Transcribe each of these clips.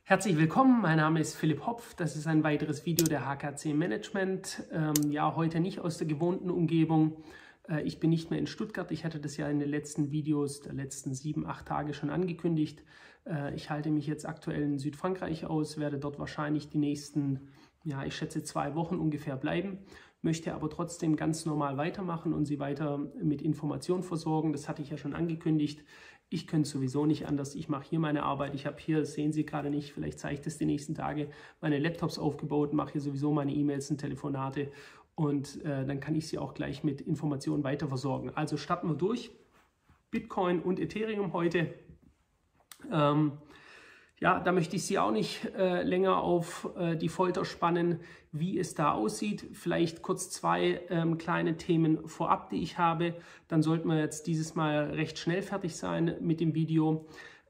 Herzlich willkommen, mein Name ist Philipp Hopf, das ist ein weiteres Video der HKC Management. Ja, heute nicht aus der gewohnten Umgebung. Ich bin nicht mehr in Stuttgart, ich hatte das ja in den letzten Videos der letzten 7, 8 Tage schon angekündigt. Ich halte mich jetzt aktuell in Südfrankreich aus, werde dort wahrscheinlich die nächsten, ja, ich schätze 2 Wochen ungefähr bleiben, möchte aber trotzdem ganz normal weitermachen und Sie weiter mit Informationen versorgen. Das hatte ich ja schon angekündigt. Ich könnte sowieso nicht anders. Ich mache hier meine Arbeit. Ich habe hier, das sehen Sie gerade nicht, vielleicht zeige ich das die nächsten Tage, meine Laptops aufgebaut, mache hier sowieso meine E-Mails und Telefonate und dann kann ich Sie auch gleich mit Informationen weiter versorgen. Also starten wir durch. Bitcoin und Ethereum heute. Ja, da möchte ich Sie auch nicht länger auf die Folter spannen, wie es da aussieht. Vielleicht kurz 2 kleine Themen vorab, die ich habe. Dann sollten wir jetzt dieses Mal recht schnell fertig sein mit dem Video.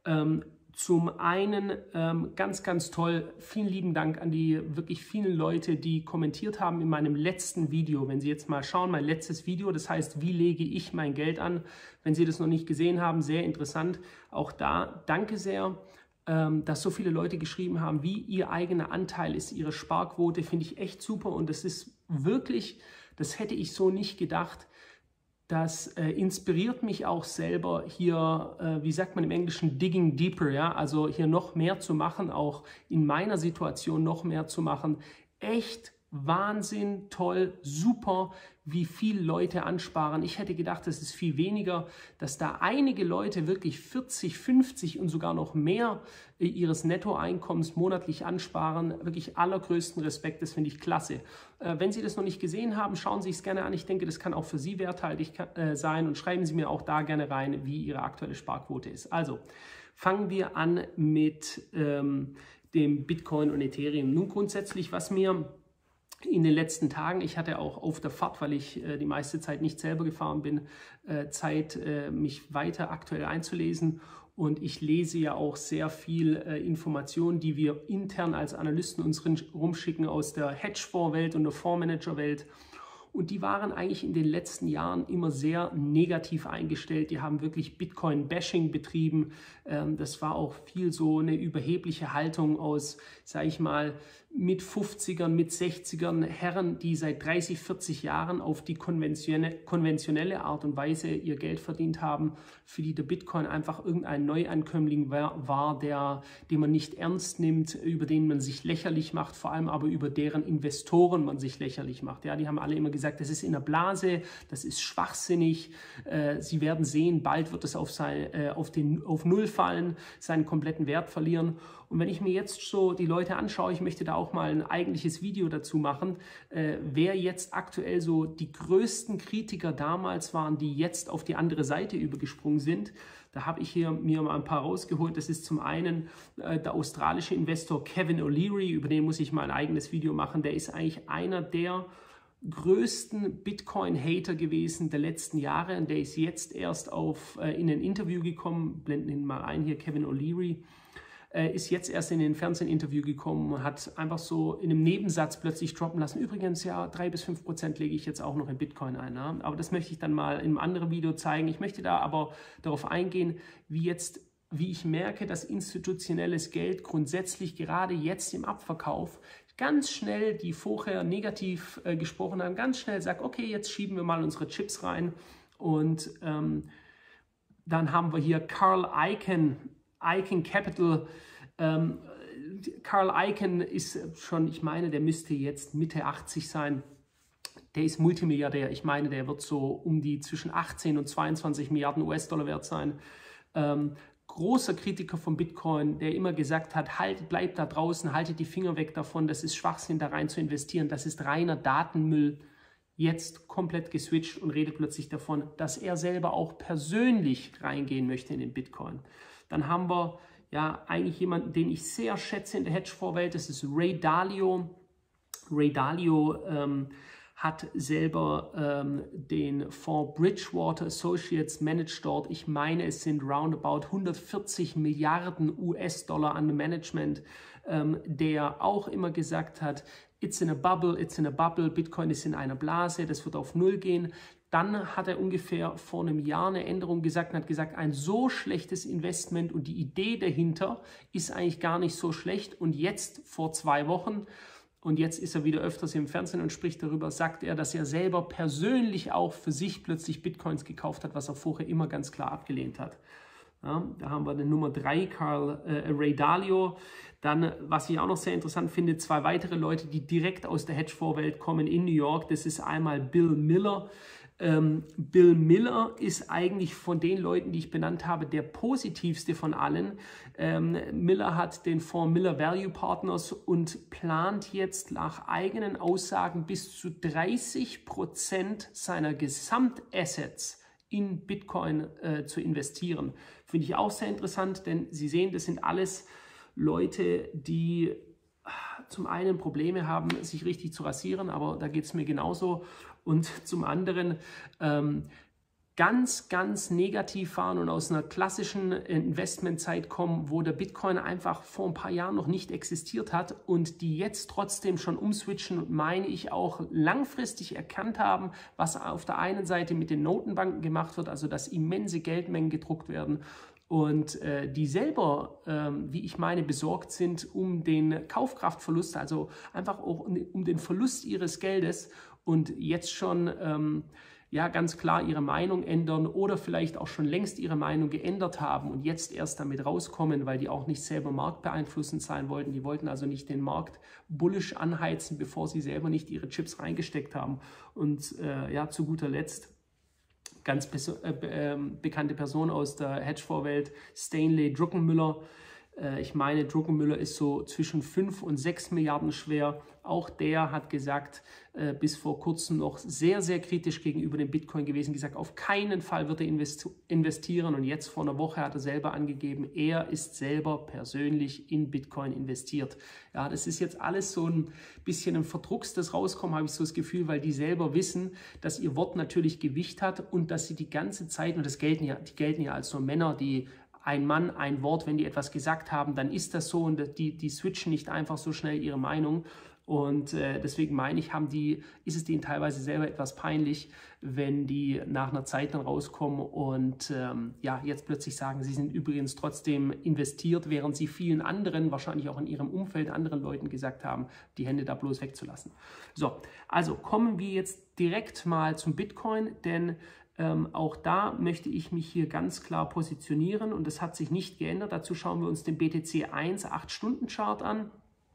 Zum einen ganz, ganz toll, vielen lieben Dank an die wirklich vielen Leute, die kommentiert haben in meinem letzten Video. Wenn Sie jetzt mal schauen, mein letztes Video, das heißt, wie lege ich mein Geld an? Wenn Sie das noch nicht gesehen haben, sehr interessant. Auch da danke sehr, dass so viele Leute geschrieben haben, wie ihr eigener Anteil ist, ihre Sparquote, finde ich echt super und das ist wirklich, das hätte ich so nicht gedacht. Das inspiriert mich auch selber hier, wie sagt man im Englischen, digging deeper, ja, also hier noch mehr zu machen, auch in meiner Situation noch mehr zu machen. Echt Wahnsinn, toll, super, wie viele Leute ansparen. Ich hätte gedacht, das ist viel weniger, dass da einige Leute wirklich 40, 50 und sogar noch mehr ihres Nettoeinkommens monatlich ansparen. Wirklich allergrößten Respekt, das finde ich klasse. Wenn Sie das noch nicht gesehen haben, schauen Sie es gerne an. Ich denke, das kann auch für Sie werthaltig sein und schreiben Sie mir auch da gerne rein, wie Ihre aktuelle Sparquote ist. Also, fangen wir an mit dem Bitcoin und Ethereum. Nun grundsätzlich, was mir in den letzten Tagen, ich hatte auch auf der Fahrt, weil ich die meiste Zeit nicht selber gefahren bin, Zeit, mich weiter aktuell einzulesen. Und ich lese ja auch sehr viel Informationen, die wir intern als Analysten uns rumschicken aus der Hedgefonds-Welt und der Fondsmanager-Welt. Und die waren eigentlich in den letzten Jahren immer sehr negativ eingestellt. Die haben wirklich Bitcoin-Bashing betrieben. Das war auch viel so eine überhebliche Haltung aus, sage ich mal, mit 50ern, mit 60ern Herren, die seit 30, 40 Jahren auf die konventionelle Art und Weise ihr Geld verdient haben, für die der Bitcoin einfach irgendein Neuankömmling war, den man nicht ernst nimmt, über den man sich lächerlich macht, vor allem aber über deren Investoren man sich lächerlich macht. Ja, die haben alle immer gesagt, das ist in der Blase, das ist schwachsinnig, Sie werden sehen, bald wird es auf Null fallen, seinen kompletten Wert verlieren. Und wenn ich mir jetzt so die Leute anschaue, ich möchte da auch mal ein eigentliches Video dazu machen, wer jetzt aktuell so die größten Kritiker damals waren, die jetzt auf die andere Seite übergesprungen sind. Da habe ich hier mir mal ein paar rausgeholt. Das ist zum einen der australische Investor Kevin O'Leary, über den muss ich mal ein eigenes Video machen. Der ist eigentlich einer der größten Bitcoin-Hater gewesen der letzten Jahre und der ist jetzt erst in ein Interview gekommen, blenden ihn mal ein hier, Kevin O'Leary. Ist jetzt erst in ein Fernsehinterview gekommen und hat einfach so in einem Nebensatz plötzlich droppen lassen. Übrigens, ja, 3 bis 5% lege ich jetzt auch noch in Bitcoin ein. Ja? Aber das möchte ich dann mal in einem anderen Video zeigen. Ich möchte da aber darauf eingehen, wie ich merke, dass institutionelles Geld grundsätzlich gerade jetzt im Abverkauf ganz schnell, die vorher negativ gesprochen haben, ganz schnell sagt, okay, jetzt schieben wir mal unsere Chips rein. Und dann haben wir hier Carl Icahn Capital. Carl Icahn ist schon, ich meine, der müsste jetzt Mitte 80 sein. Der ist Multimilliardär. Ich meine, der wird so um die zwischen 18 und 22 Milliarden US-Dollar wert sein. Großer Kritiker von Bitcoin, der immer gesagt hat, bleibt da draußen, haltet die Finger weg davon, das ist Schwachsinn, da rein zu investieren, das ist reiner Datenmüll. Jetzt komplett geswitcht und redet plötzlich davon, dass er selber auch persönlich reingehen möchte in den Bitcoin. Dann haben wir ja eigentlich jemanden, den ich sehr schätze in der Hedgefonds-Welt, das ist Ray Dalio. Ray Dalio hat selber den Fonds Bridgewater Associates managt dort. Ich meine, es sind roundabout 140 Milliarden US-Dollar an Management, der auch immer gesagt hat, it's in a bubble, Bitcoin ist in einer Blase, das wird auf Null gehen. Dann hat er ungefähr vor einem Jahr eine Änderung gesagt und hat gesagt, ein so schlechtes Investment und die Idee dahinter ist eigentlich gar nicht so schlecht. Und jetzt vor 2 Wochen, und jetzt ist er wieder öfters im Fernsehen und spricht darüber, sagt er, dass er selber persönlich auch für sich plötzlich Bitcoins gekauft hat, was er vorher immer ganz klar abgelehnt hat. Ja, da haben wir den Nummer 3, Ray Dalio. Dann, was ich auch noch sehr interessant finde, 2 weitere Leute, die direkt aus der Hedgefonds-Welt kommen in New York. Das ist einmal Bill Miller. Bill Miller ist eigentlich von den Leuten, die ich benannt habe, der positivste von allen. Miller hat den Fonds Miller Value Partners und plant jetzt nach eigenen Aussagen bis zu 30% seiner Gesamtassets in Bitcoin zu investieren. Finde ich auch sehr interessant, denn Sie sehen, das sind alles Leute, die zum einen Probleme haben, sich richtig zu rasieren, aber da geht es mir genauso. Und zum anderen ganz, ganz negativ waren und aus einer klassischen Investmentzeit kommen, wo der Bitcoin einfach vor ein paar Jahren noch nicht existiert hat und die jetzt trotzdem schon umswitchen und meine ich auch langfristig erkannt haben, was auf der einen Seite mit den Notenbanken gemacht wird, also dass immense Geldmengen gedruckt werden und die selber, wie ich meine, besorgt sind um den Kaufkraftverlust, also einfach auch um den Verlust ihres Geldes und jetzt schon ja, ganz klar ihre Meinung ändern oder vielleicht auch schon längst ihre Meinung geändert haben und jetzt erst damit rauskommen, weil die auch nicht selber marktbeeinflussend sein wollten. Die wollten also nicht den Markt bullish anheizen, bevor sie selber nicht ihre Chips reingesteckt haben. Und ja, zu guter Letzt, ganz bekannte Person aus der Hedgefonds-Welt, Stanley Druckenmiller. Ich meine, Druckenmiller ist so zwischen 5 und 6 Milliarden schwer. Auch der hat gesagt, bis vor kurzem noch sehr, sehr kritisch gegenüber dem Bitcoin gewesen, gesagt, auf keinen Fall wird er investieren. Und jetzt vor einer Woche hat er selber angegeben, er ist selber persönlich in Bitcoin investiert. Ja, das ist jetzt alles so ein bisschen ein Verdrucks, das rauskommt, habe ich so das Gefühl, weil die selber wissen, dass ihr Wort natürlich Gewicht hat und dass sie die ganze Zeit, und die gelten ja als so Männer, die ein Mann, ein Wort, wenn die etwas gesagt haben, dann ist das so und die switchen nicht einfach so schnell ihre Meinung. Und deswegen meine ich, ist es denen teilweise selber etwas peinlich, wenn die nach einer Zeit dann rauskommen und ja, jetzt plötzlich sagen, sie sind übrigens trotzdem investiert, während sie vielen anderen, wahrscheinlich auch in ihrem Umfeld, anderen Leuten gesagt haben, die Hände da bloß wegzulassen. So, also kommen wir jetzt direkt mal zum Bitcoin, denn auch da möchte ich mich hier ganz klar positionieren und das hat sich nicht geändert. Dazu schauen wir uns den BTC 1 8-Stunden-Chart an.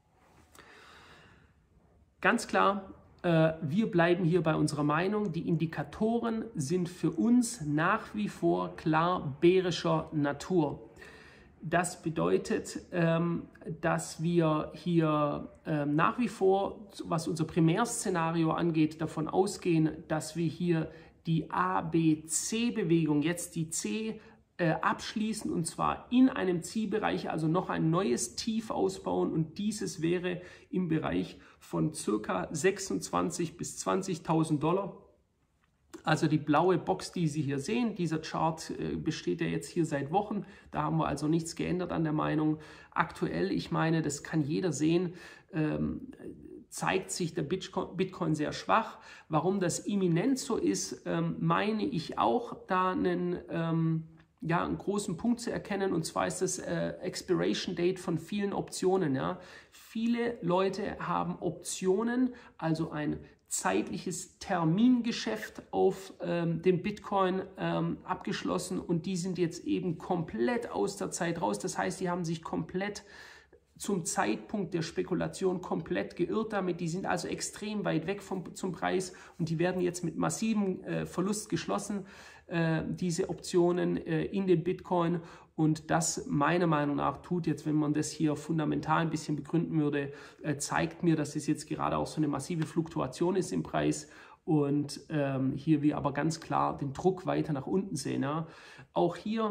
Ganz klar, wir bleiben hier bei unserer Meinung. Die Indikatoren sind für uns nach wie vor klar bärischer Natur. Das bedeutet, dass wir hier nach wie vor, was unser Primärszenario angeht, davon ausgehen, dass wir hier die A-B-C-Bewegung, jetzt die C, abschließen und zwar in einem Zielbereich, also noch ein neues Tief ausbauen und dieses wäre im Bereich von ca. 26.000 bis 20.000 $. Also die blaue Box, die Sie hier sehen, dieser Chart besteht ja jetzt hier seit Wochen, da haben wir also nichts geändert an der Meinung. Aktuell, ich meine, das kann jeder sehen, zeigt sich der Bitcoin sehr schwach. Warum das imminent so ist, meine ich auch, da einen großen Punkt zu erkennen, und zwar ist das Expiration Date von vielen Optionen. Ja. Viele Leute haben Optionen, also ein zeitliches Termingeschäft auf den Bitcoin abgeschlossen und die sind jetzt eben komplett aus der Zeit raus. Das heißt, die haben sich komplett zum Zeitpunkt der Spekulation komplett geirrt damit. Die sind also extrem weit weg zum Preis und die werden jetzt mit massivem Verlust geschlossen, diese Optionen in den Bitcoin. Und das meiner Meinung nach tut jetzt, wenn man das hier fundamental ein bisschen begründen würde, zeigt mir, dass es jetzt gerade auch so eine massive Fluktuation ist im Preis und hier wir aber ganz klar den Druck weiter nach unten sehen. Ja. Auch hier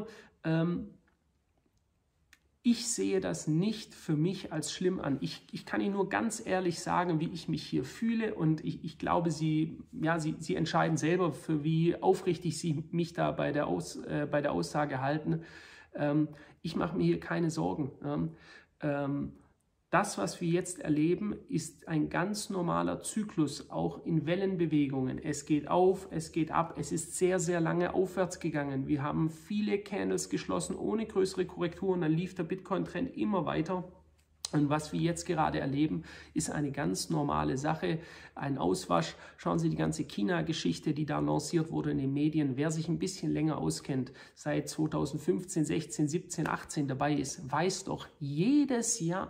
ich sehe das nicht für mich als schlimm an. Ich kann Ihnen nur ganz ehrlich sagen, wie ich mich hier fühle und ich glaube, Sie entscheiden selber, für wie aufrichtig Sie mich da bei der Aussage halten. Ich mache mir hier keine Sorgen. Das, was wir jetzt erleben, ist ein ganz normaler Zyklus, auch in Wellenbewegungen. Es geht auf, es geht ab, es ist sehr, sehr lange aufwärts gegangen. Wir haben viele Candles geschlossen ohne größere Korrekturen, dann lief der Bitcoin-Trend immer weiter. Und was wir jetzt gerade erleben, ist eine ganz normale Sache, ein Auswasch. Schauen Sie die ganze China-Geschichte, die da lanciert wurde in den Medien. Wer sich ein bisschen länger auskennt, seit 2015, 16, 17, 18 dabei ist, weiß doch, jedes Jahr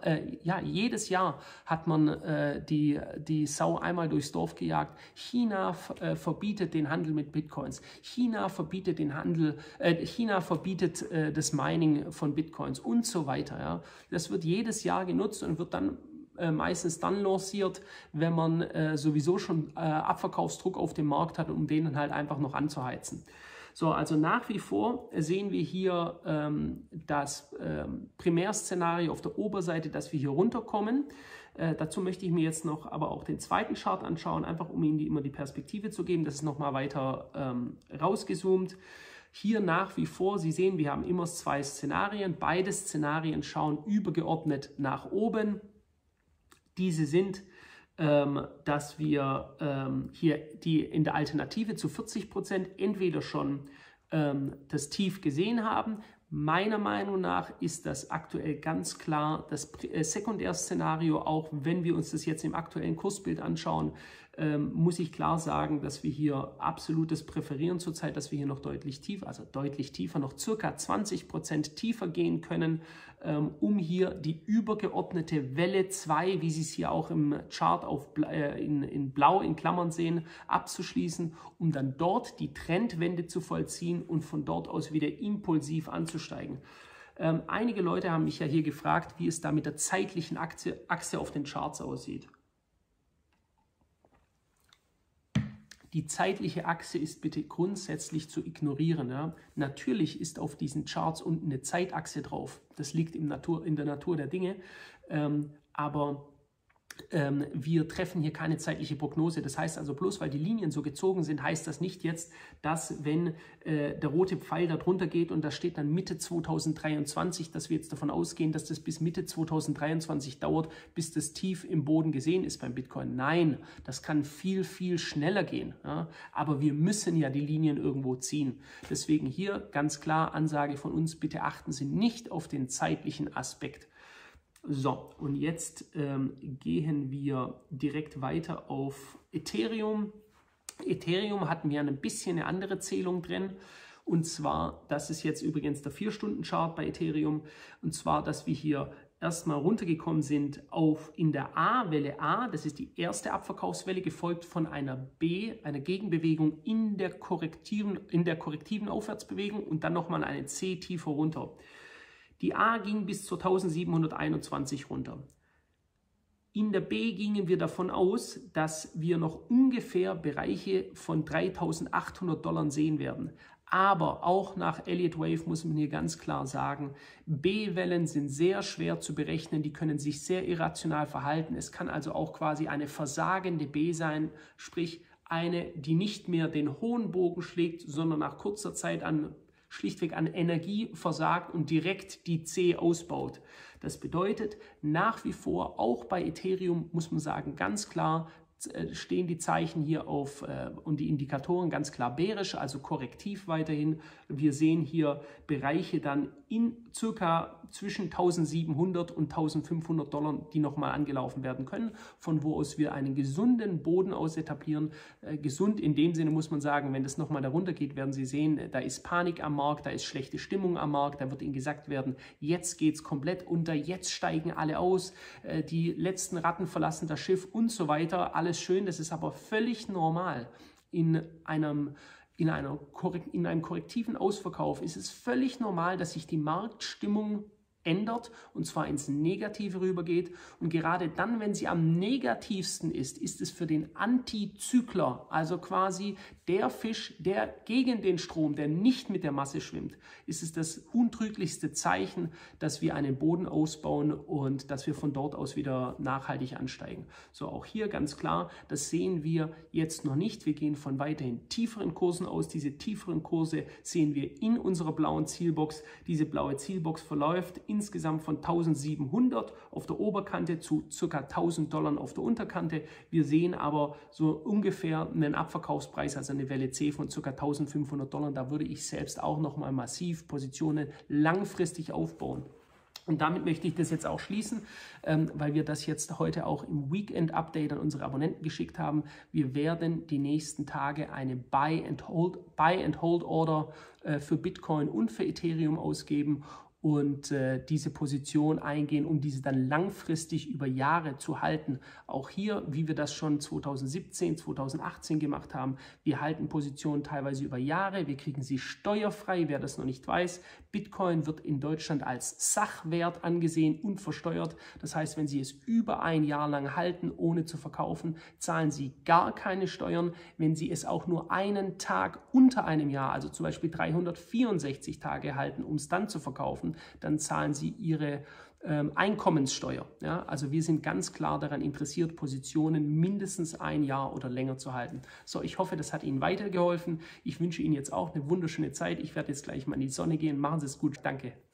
hat man die Sau einmal durchs Dorf gejagt. China verbietet den Handel mit Bitcoins. China verbietet den Handel, China verbietet das Mining von Bitcoins und so weiter. Ja. Das wird jedes Jahr genutzt und wird dann meistens dann lanciert, wenn man sowieso schon Abverkaufsdruck auf dem Markt hat, um den dann halt einfach noch anzuheizen. So, also nach wie vor sehen wir hier das Primärszenario auf der Oberseite, dass wir hier runterkommen. Dazu möchte ich mir jetzt noch aber auch den zweiten Chart anschauen, einfach um Ihnen immer die Perspektive zu geben. Das ist nochmal weiter rausgezoomt. Hier nach wie vor, Sie sehen, wir haben immer zwei Szenarien. Beide Szenarien schauen übergeordnet nach oben. Diese sind, dass wir hier in der Alternative zu 40% entweder schon das Tief gesehen haben. Meiner Meinung nach ist das aktuell ganz klar das Sekundärszenario, auch wenn wir uns das jetzt im aktuellen Kursbild anschauen, muss ich klar sagen, dass wir hier absolutes präferieren zurzeit, dass wir hier noch deutlich tiefer, also deutlich tiefer, noch circa 20% tiefer gehen können, um hier die übergeordnete Welle 2, wie Sie es hier auch im Chart in Blau in Klammern sehen, abzuschließen, um dann dort die Trendwende zu vollziehen und von dort aus wieder impulsiv anzusteigen. Einige Leute haben mich ja hier gefragt, wie es da mit der zeitlichen Achse auf den Charts aussieht. Die zeitliche Achse ist bitte grundsätzlich zu ignorieren. Ja. Natürlich ist auf diesen Charts unten eine Zeitachse drauf. Das liegt in der Natur der Dinge. Aber wir treffen hier keine zeitliche Prognose. Das heißt also, bloß weil die Linien so gezogen sind, heißt das nicht jetzt, dass wenn der rote Pfeil da drunter geht und da steht dann Mitte 2023, dass wir jetzt davon ausgehen, dass das bis Mitte 2023 dauert, bis das Tief im Boden gesehen ist beim Bitcoin. Nein, das kann viel, viel schneller gehen. Ja? Aber wir müssen ja die Linien irgendwo ziehen. Deswegen hier ganz klar Ansage von uns, bitte achten Sie nicht auf den zeitlichen Aspekt. So, und jetzt gehen wir direkt weiter auf Ethereum. Ethereum hatten wir ein bisschen eine andere Zählung drin. Und zwar, das ist jetzt übrigens der 4-Stunden-Chart bei Ethereum. Und zwar, dass wir hier erstmal runtergekommen sind in der A-Welle A. Das ist die erste Abverkaufswelle, gefolgt von einer B, einer Gegenbewegung in der korrektiven Aufwärtsbewegung und dann nochmal eine C tiefer runter. Die A ging bis zu 1721 runter. In der B gingen wir davon aus, dass wir noch ungefähr Bereiche von 3.800 Dollar sehen werden. Aber auch nach Elliott Wave muss man hier ganz klar sagen, B-Wellen sind sehr schwer zu berechnen, die können sich sehr irrational verhalten. Es kann also auch quasi eine versagende B sein, sprich eine, die nicht mehr den hohen Bogen schlägt, sondern nach kurzer Zeit schlichtweg an Energie versagt und direkt die C ausbaut. Das bedeutet, nach wie vor, auch bei Ethereum, muss man sagen, ganz klar stehen die Zeichen hier auf und die Indikatoren ganz klar bärisch, also korrektiv weiterhin. Wir sehen hier Bereiche dann in circa zwischen 1700 und 1500 Dollar, die nochmal angelaufen werden können, von wo aus wir einen gesunden Boden aus etablieren. Gesund in dem Sinne muss man sagen, wenn das nochmal darunter geht, werden Sie sehen, da ist Panik am Markt, da ist schlechte Stimmung am Markt, da wird Ihnen gesagt werden, jetzt geht es komplett unter, jetzt steigen alle aus, die letzten Ratten verlassen das Schiff und so weiter. Alles schön, das ist aber völlig normal. In einem korrektiven Ausverkauf ist es völlig normal, dass sich die Marktstimmung ändert und zwar ins Negative rübergeht. Und gerade dann, wenn sie am negativsten ist, ist es für den Antizykler, also quasi der Fisch, der gegen den Strom, der nicht mit der Masse schwimmt, ist es das untrüglichste Zeichen, dass wir einen Boden ausbauen und dass wir von dort aus wieder nachhaltig ansteigen. So, auch hier ganz klar, das sehen wir jetzt noch nicht. Wir gehen von weiterhin tieferen Kursen aus. Diese tieferen Kurse sehen wir in unserer blauen Zielbox. Diese blaue Zielbox verläuft in insgesamt von 1700 auf der Oberkante zu ca. $1000 auf der Unterkante. Wir sehen aber so ungefähr einen Abverkaufspreis, also eine Welle C von ca. $1500. Da würde ich selbst auch nochmal massiv Positionen langfristig aufbauen. Und damit möchte ich das jetzt auch schließen, weil wir das jetzt heute auch im Weekend-Update an unsere Abonnenten geschickt haben. Wir werden die nächsten Tage eine Buy-and-Hold-Order für Bitcoin und für Ethereum ausgeben und diese Position eingehen, um diese dann langfristig über Jahre zu halten. Auch hier, wie wir das schon 2017, 2018 gemacht haben, wir halten Positionen teilweise über Jahre, wir kriegen sie steuerfrei, wer das noch nicht weiß. Bitcoin wird in Deutschland als Sachwert angesehen und versteuert. Das heißt, wenn Sie es über ein Jahr lang halten, ohne zu verkaufen, zahlen Sie gar keine Steuern. Wenn Sie es auch nur einen Tag unter einem Jahr, also zum Beispiel 364 Tage halten, um es dann zu verkaufen, dann zahlen Sie Ihre Einkommenssteuer. Ja? Also wir sind ganz klar daran interessiert, Positionen mindestens ein Jahr oder länger zu halten. So, ich hoffe, das hat Ihnen weitergeholfen. Ich wünsche Ihnen jetzt auch eine wunderschöne Zeit. Ich werde jetzt gleich mal in die Sonne gehen. Machen Sie es gut. Danke.